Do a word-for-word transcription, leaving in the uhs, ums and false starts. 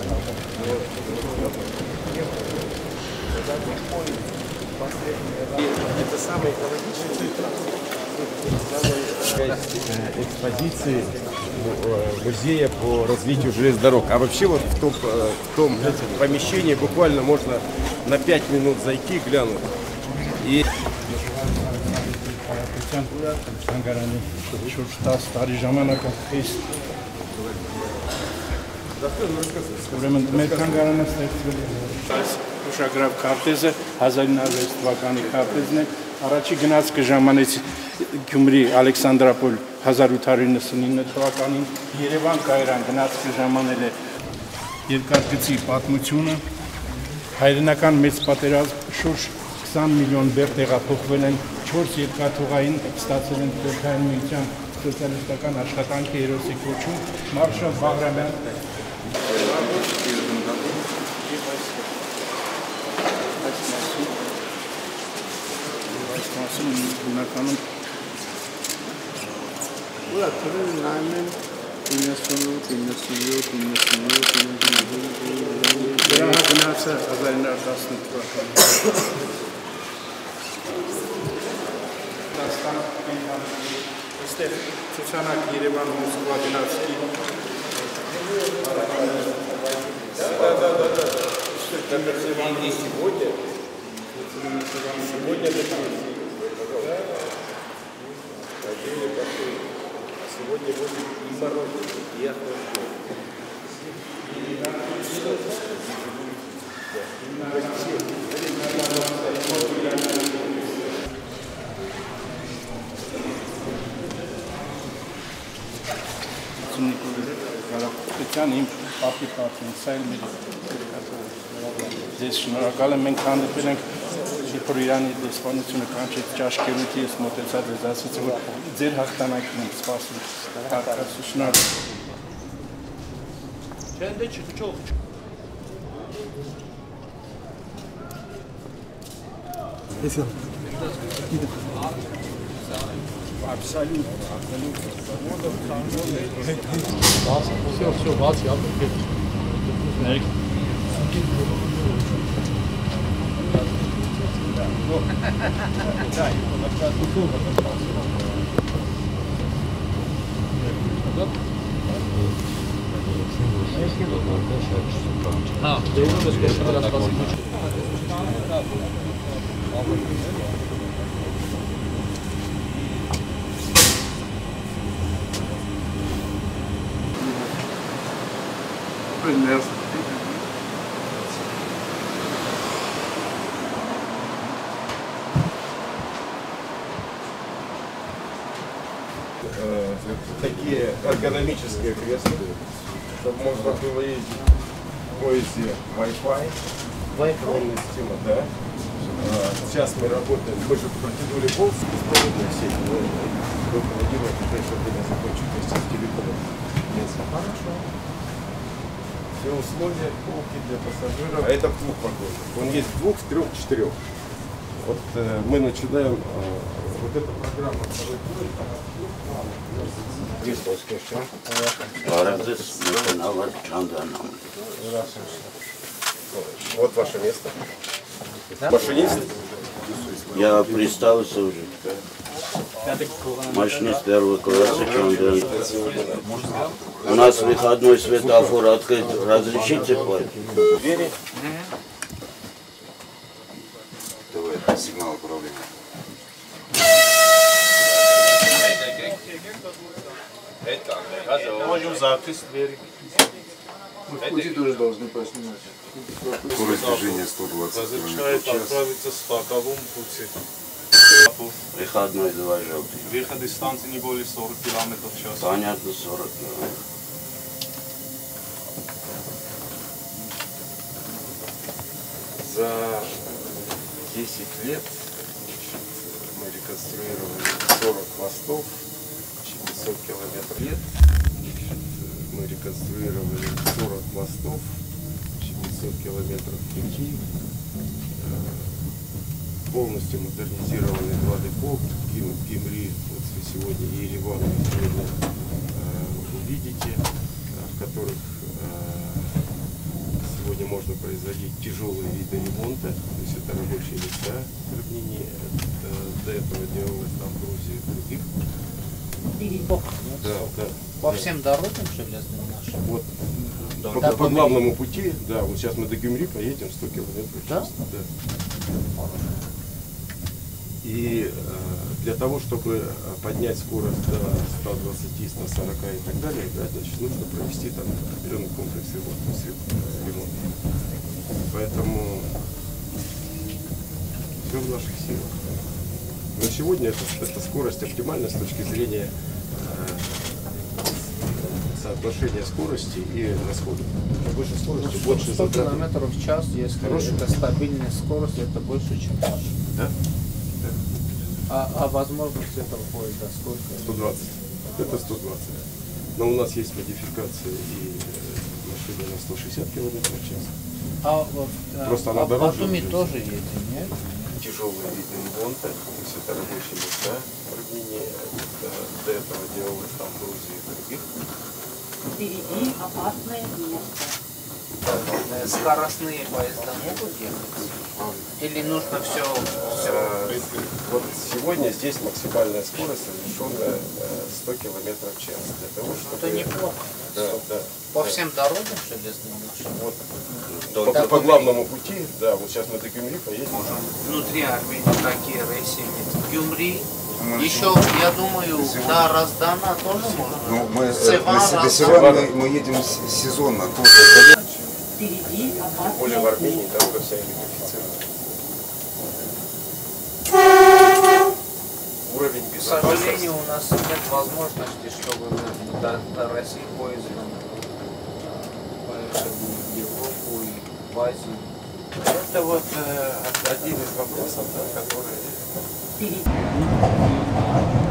Это самый экологичный экспозиции музея по развитию железных дорог. А вообще вот в том, в том помещении буквально можно на пять минут зайти, глянуть. И Ուշագրավ քարտեզը հազար ինը հարյուր թվականի քարտեզն է, առաջի գնացքը ժամանեց Գյումրի Ալեքսանդրապոլ հազար ութ հարյուր իննսունինը թվականին, Երևան Կայարան գնացքը ժամանել է երկաթգծի պատմությունը, հայրենական մեծ պատերազմ շուրջ քսան միլիոն բեռ տեղափոխվել են, չորս երկաթուղային ստացել են Խորհրդային Միության սոցիալիստական աշխատանքի հերոսի կոչում, Մարշալ Բաղրամյան Բնականում ուրա թրել նայում են իննսունութ, իննսունյոթ, իննսունյոթ, իննսունյոթ դրա գնացը հազար ինը հարյուր տասնութ թվականին Դաստան այստեղ ցուցանակ Երևան Մոսկվա գնացքի И сегодня, сегодня сегодня будет и мороз, и охлаждение. Իմ պապի պապին, սա էլ մեր ձեզ շնորհակալ եմ, մենք հանդիպել ենք Շիփոր Իրանի դեսպանությունը կանչեց ճաշկերույթի, ես մոտեցած ես ասացի, որ ձեր հաղթանակին եմ սպասում, հարկացու շնորհակալ։ Չենդե չոք։ Если Абсолютно, абсолютно. Все, все, бац, я тут. А, да, я уже скажу, раз посмотрим. Такие эргономические кресла, чтобы можно было ездить в поезде Wi-Fi, полная система, да. Сейчас мы работаем, мы же в процедуре полз, беспроводная сеть, мы руководим это, чтобы не закончить вместе с телекомом. Хорошо. Все условия, полки для пассажиров. А это в двух вагонах. Он есть в двух, в трех, в четырех. Вот э, мы начинаем э, вот эта программа. Вот ваше место. Машинист? Я представился уже. Машинист первого класса. У нас выходной светофор открыт. Разрешите платить? Двери? Давай, сигнал управления. Можем запись двери. Мы в пути тоже должны поснимать. Скорость движения сто двадцать километров в час. Отправиться с факовым пути. Выходной два желтых. Выход из станции не более сорок километров в час. Понятно, сорок километров. За десять лет мы реконструировали сорок мостов, пятьсот километров лет. Мы реконструировали сорок мостов, пятьсот километров пути. Полностью модернизированы два депо в Гюмри, вот вы сегодня и Ереван сегодня э, увидите, в которых э, сегодня можно производить тяжелые виды ремонта, то есть это рабочие места в равнине, это, до этого делалось там в Грузии и других. Да, да. По всем дорогам железным нашим? Вот, Да, по, да, по по главному пути, да, вот сейчас мы до Гюмри поедем сто километров в Да? час. Да? И э, для того, чтобы поднять скорость до ста двадцати, ста сорока и так далее, да, значит, нужно провести там определенный комплекс ремонта. то есть, э, ремонт. Поэтому все в наших силах. Но сегодня это, это скорость оптимальна с точки зрения э, соотношения скорости и расходов. Больше скорости, больше сто затрат. километров в час, если Хорошо. это стабильная скорость, это больше, чем наша. Да? А, а возможность этого поезда сколько? сто двадцать. Это сто двадцать. Но у нас есть модификация и э, машины на сто шестьдесят километров в час. А вот Просто а, она а дороже Батуми уже. тоже едем, нет? Тяжелые виды ремонта, то есть это рабочие места в равнине, это, до этого делалось там в Грузии и других. Впереди опасное место. Э, Скоростные поезда могут ехать? Или нужно все, Э, Вот сегодня здесь максимальная скорость разрешенная э, сто километров в час. Для того, чтобы... это неплохо. Да, да. По да. всем дорогам железным нашим? Вот, До- по, до по Гюмри. главному пути, да, вот сейчас мы до Гюмри поедем. Внутри Армении такие рейсы нет. Гюмри, еще, я думаю, до Раздана тоже можно. Ну, мы, э, Севан, на Се- до Раздан. Севана мы, мы едем с- сезонно. Тоже. Впереди Тем более в опасное Армении место. дорога вся электрифицирована. Уровень К безопасности. сожалению, у нас нет возможности, чтобы мы до, до России поездом поехали в Европу и в Азию. Это вот э, один из вопросов, да, который Впереди.